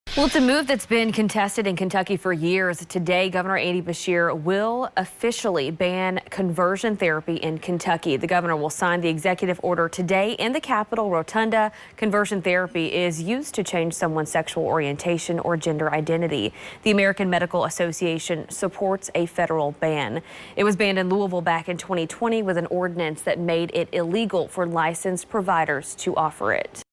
Well, it's a move that's been contested in Kentucky for years. Today, Governor Beshear will officially ban conversion therapy in Kentucky. The governor will sign the executive order today in the Capitol Rotunda. Conversion therapy is used to change someone's sexual orientation or gender identity. The American Medical Association supports a federal ban. It was banned in Louisville back in 2020 with an ordinance that made it illegal for licensed providers to offer it.